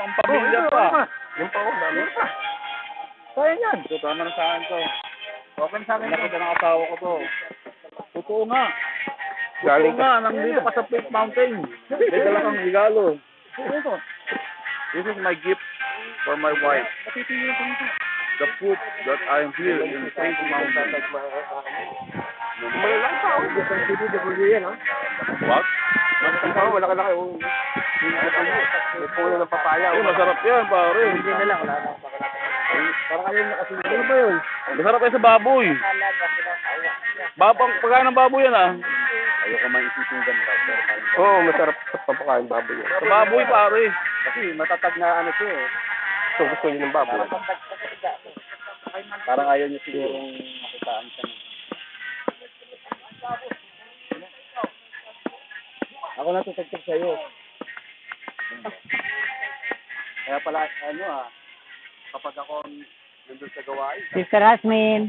Pampamilya pa. Yung pa ako, dami pa. Kaya yan. Ito, tama na sa akin to. Okay sa akin. Nakita ng asawa ko to. Totoo nga. Galing Totoo nga, nandito ka sa Peak Mountain. May dala kang regalo. This is my gift for my wife. The proof that I am here in Peak Mountain. Malalang pa ako. Isang CCW yan, ha? What? Malalang pa ako, malaki-laki. May puno ng papaya. Ay, masarap yan, pare. Hindi na lang, wala na. Parang kayo nakasunod. Ano ba yun? Masarap yan sa baboy. Pagkain ng baboy yan, ah. Ayoko maisipin ganda. Oo, masarap sa papakain baboy yan. Sa baboy, pare. Kasi matatag na ano siya eh. Gusto niyo ng baboy. Parang ayaw niya sigurong makitaan siya. Ako natutugtog sa'yo. Kaya pala, kapag ako nandun sa gawain, Sister Hasmin.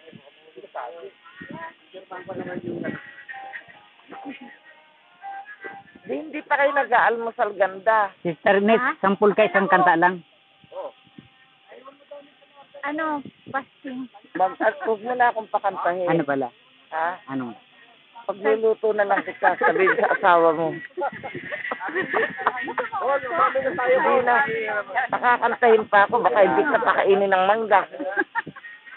Hindi pa kayo nag-aalmusal ganda. Sister Miss, sampul ka isang kanta lang. Ano, fasting. Huwag mo na akong pakantahin. Ano pala? Ha? Anong? Pagluluto na lang kita, sabihin sa asawa mo. Hindi na. Nakakantahin pa ako, baka hindi ka pakainin ng mangga.